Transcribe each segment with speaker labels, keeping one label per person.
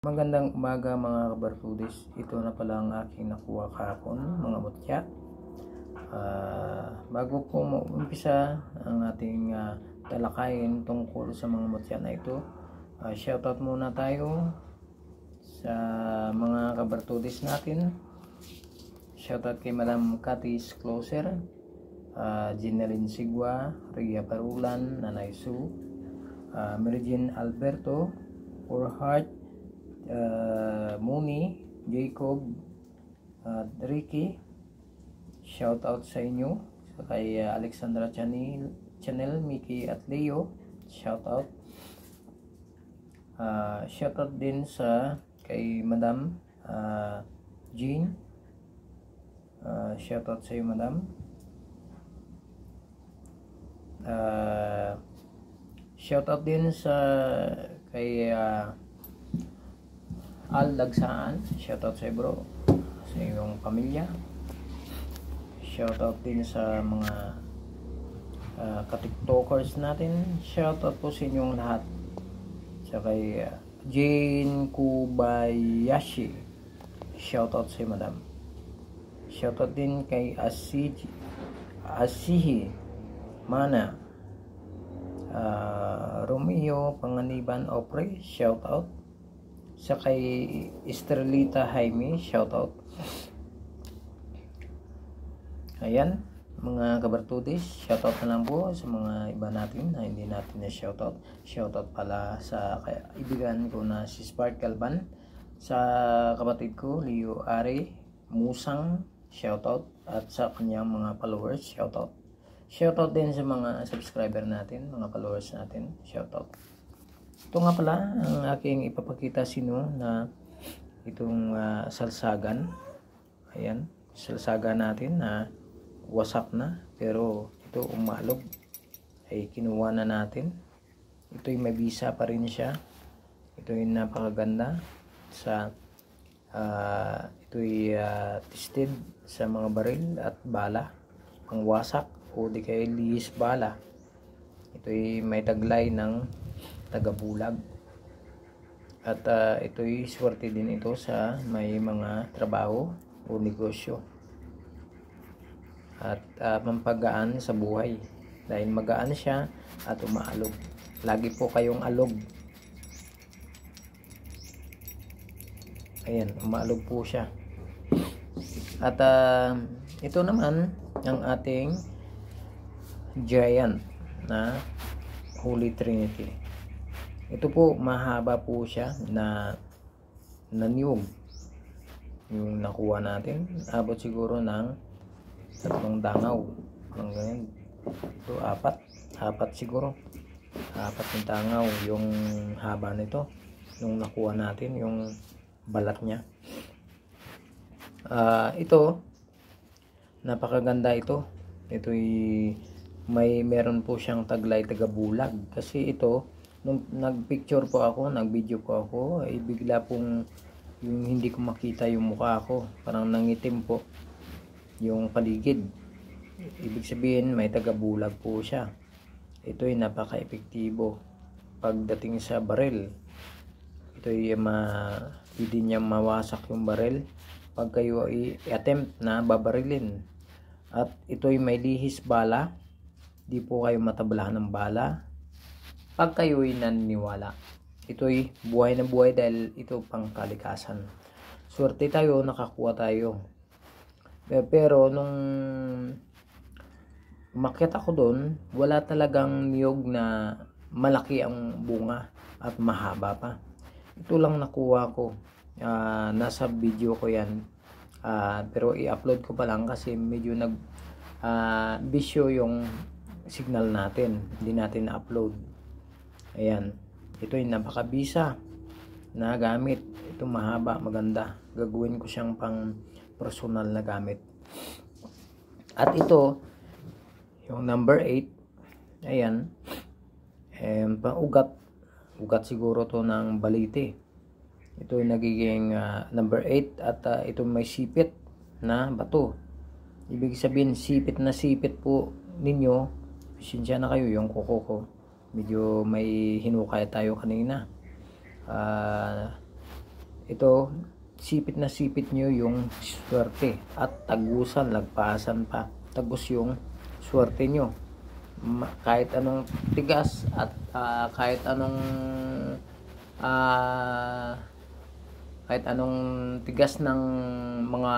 Speaker 1: Magandang umaga mga kabarkudis. Ito na pala ang aking nakuha kahapon, mga mutya. Bago po umpisa ang ating talakayin tungkol sa mga mutya na ito, shoutout muna tayo sa mga kabarkudis natin. Shoutout kay Madam Cathy's Closer, Jeneline Sigwa, Ria Parulan, Nanay Sue, Meridian Alberto, Heart, Moni, Jacob, Ricky. Shout out sa inyo, kay Alexandra Chanel, Mickey at Leo. Shout out. Shout out din sa kay Madam Jean. Shout out sa iyo, Madam. Shout out din sa kay Al Dagsaan. Shoutout sa bro, sa iyong pamilya. Shoutout din sa mga ka-tiktokers natin. Shoutout po sa inyong lahat. Sa kay Jane Kubayashi. Shoutout sa iyo, Madam. Shoutout din kay Asihi Mana, Romeo Panganiban Opre. Shoutout sa kay Estrelita Jaime, shoutout. Ayan, mga kabartudis, shoutout na lang po sa mga iba natin na hindi natin na shoutout. Shoutout pala sa kaibigan ko na si Spark Calban, sa kapatid ko Leo Ari Musang, shoutout, at sa kanyang mga followers, shoutout. Shoutout din sa mga subscriber natin, mga followers natin, shoutout. Ito nga pala ang aking ipapakita sino na itong salsagan. Ayan, salsagan natin na wasak na, pero ito umalog ay kinuha na natin. Ito'y may bisa pa rin siya. Ito'y napakaganda sa ito'y tested sa mga baril at bala, pang wasak o di kaya lihis bala. Ito'y may taglay ng tagabulag, at ito'y swerte din ito sa may mga trabaho o negosyo at mampagaan sa buhay, dahil magaan siya at umaalog. Lagi po kayong alog. Ayan, umaalog po siya. At ito naman ang ating giant na Holy Trinity. Ito po, mahaba po siya na niyog. Yung nakuha natin, abot siguro ng 3 dangaw. Ng ganyan. Ito, 4 siguro. 4 ng dangaw yung haba nito. Nung nakuha natin, yung balat niya. Ito, napakaganda ito. Ito'y meron po siyang taglay tagabulag. Kasi ito, nung nagpicture po ako, nagvideo po ako, ay bigla pong yung hindi ko makita yung mukha ko, parang nangitim po yung paligid. Ibig sabihin may tagabulag po siya. Ito'y napaka-epektibo pagdating sa baril. Ito'y hindi niya mawasak yung baril pag kayo i-attempt na babarilin. At ito'y may lihis bala, di po kayo matablahan ng bala pag kayo'y naniniwala. Ito'y buhay na buhay dahil ito pang kalikasan. Swerte tayo, nakakuha tayo. Pero nung umakyat ako doon, wala talagang niyog na malaki ang bunga at mahaba pa. Ito lang nakuha ko. Nasa video ko yan. Pero i-upload ko pa lang kasi medyo bisyo yung signal natin. Hindi natin na-upload. Ayan, ito yung napakabisa na gamit. Ito mahaba, maganda. Gagawin ko siyang pang personal na gamit. At ito, yung number 8, ayan, pang ugat siguro to ng balite. Ito yung nagiging number 8, at ito may sipit na bato. Ibig sabihin, sipit na sipit po ninyo. Pasensya na kayo, yung kuko ko medyo may hinukay tayo kanina. Ito, sipit na sipit nyo yung swerte at tagusan, lagpasan pa. Tagus yung swerte nyo. Kahit anong tigas at ah, kahit anong tigas ng mga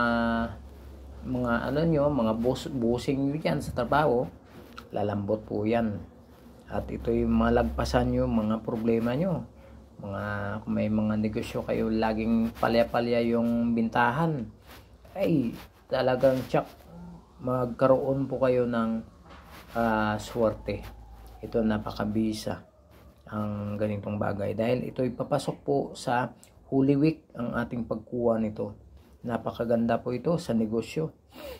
Speaker 1: ano nyo, mga busing nyo dyan sa trabaho, lalambot po yan. At ito yung malagpasan nyo mga problema nyo. Kung may mga negosyo kayo laging palya-palya yung bintahan, ay talagang tsak magkaroon po kayo ng swerte. Ito napakabisa ang ganitong bagay dahil ito ipapasok po sa Holy Week ang ating pagkuha nito. Napakaganda po ito sa negosyo.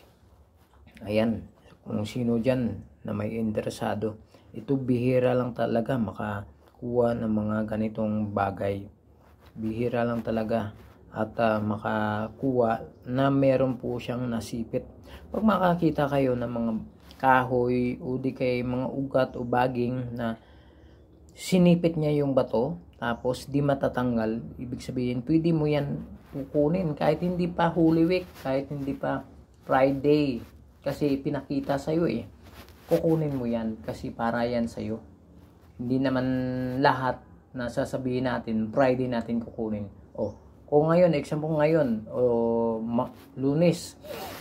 Speaker 1: Ayan, kung sino dyan na may interesado, ito bihira lang talaga makakuha ng mga ganitong bagay. Bihira lang talaga at makakuha na meron po siyang nasipit. Pag makakita kayo ng mga kahoy o di kay mga ugat o baging na sinipit niya yung bato tapos di matatanggal, ibig sabihin pwede mo yan kukunin kahit hindi pa Holy Week, kahit hindi pa Friday, kasi pinakita sa'yo kukunin mo yan kasi para yan sa'yo. Hindi naman lahat na sasabihin natin Friday natin kukunin. Kung ngayon, example ngayon Lunes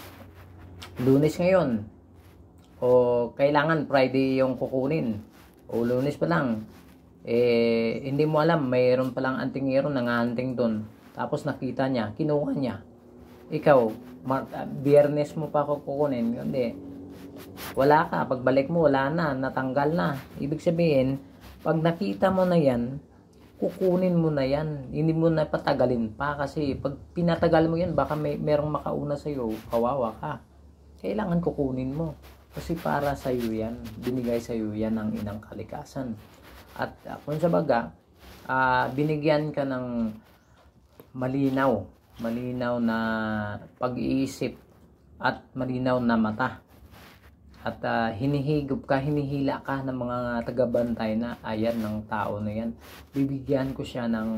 Speaker 1: ngayon, kailangan Friday yung kukunin o Lunes pa lang, hindi mo alam mayroon palang antingero nanganting doon, tapos nakita niya, kinuha niya, ikaw Biyernes mo pa kukunin, hindi, wala ka, pagbalik mo wala na, natanggal na. Ibig sabihin pag nakita mo na yan, kukunin mo na yan, hindi mo na patagalin pa, kasi pag pinatagal mo yan baka merong makauna sa'yo, kawawa ka. Kailangan kukunin mo kasi para sa iyo yan, binigay sa iyo yan ng inang kalikasan. At kung sa baga, binigyan ka ng malinaw na pag-iisip at malinaw na mata. At hinihila ka ng mga tagabantay na ayan ng tao na yan. Bibigyan ko siya ng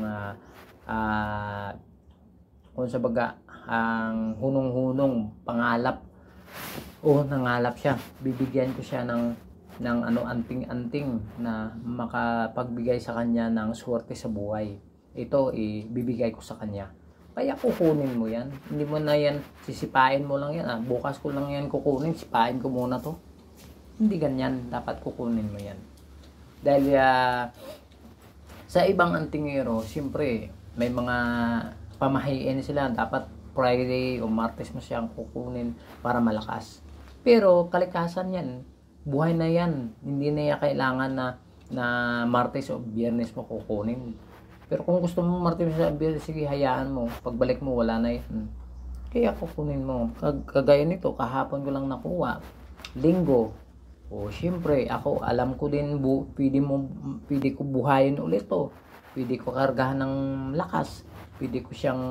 Speaker 1: kung sa baga, ang hunong-hunong pangalap o nangalap siya, bibigyan ko siya ng anting-anting na makapagbigay sa kanya ng swerte sa buhay. Ito ibibigay ko sa kanya, kaya kukunin mo yan. Hindi mo na yan sisipain mo lang yan, bukas ko lang yan kukunin, sipain ko muna to. Hindi ganyan, dapat kukunin mo yan. Dahil sa ibang antingero, siyempre may mga pamahiin sila, dapat Friday o Martes mo siyang kukunin para malakas. Pero kalikasan yan, buhay na yan, hindi na yan kailangan na Martes o Biyernes mo kukunin. Pero kung gusto mo Martes o Biyernes, sige, hayaan mo, pagbalik mo wala na yan, kaya kukunin mo. Kagaya nito, kahapon ko lang nakuha, Linggo. Siyempre ako alam ko din, pwede ko buhayin ulit to, pwede ko kargahan ng lakas, pwede ko siyang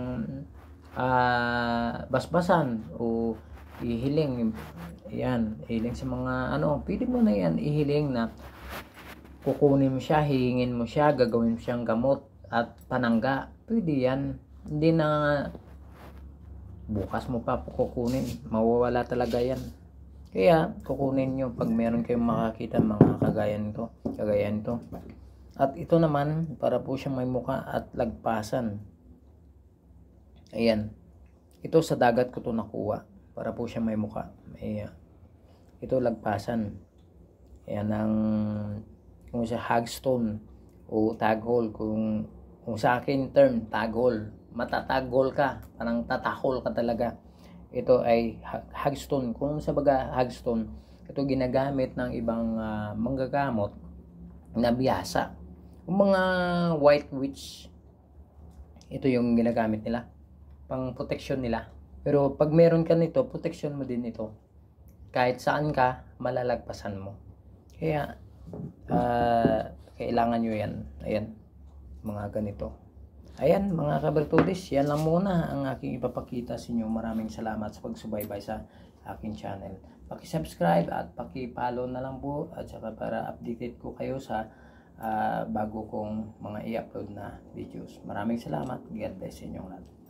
Speaker 1: basbasan o ihiling. Yan, hiling sa mga pwede mo na yan ihiling na kukunin mo siya, hihingin mo siya, gagawin mo siyang gamot at panangga. Pwede yan, hindi na bukas mo pa kukunin, mawawala talaga yan. Kaya kukunin nyo pag meron kayong makakita mga kagaya nito. At ito naman, para po siyang may muka at lagpasan. Ayan, ito sa dagat ko to nakuha, para po siyang may muka. Ito lagpasan. Ayan ang kung sa hagstone o taghole, kung sa akin term taghole, matatagol ka, parang tatahol ka talaga. Ito ay hagstone. Kung sa baga hagstone, ito ginagamit ng ibang manggagamot na biyasa. Yung mga white witch, ito yung ginagamit nila pang protection nila. Pero pag meron ka nito, protection mo din ito. Kahit saan ka, malalagpasan mo. Kaya kailangan nyo yan. Ayan, mga ganito. Ayan mga kabertudis, yan lang muna ang aking ipapakita sa inyo. Maraming salamat sa pagsubaybay sa aking channel. Paki-subscribe at paki-follow na lang po, at saka para updated ko kayo sa bago kong mga i-upload na videos. Maraming salamat. God bless sa inyong lahat.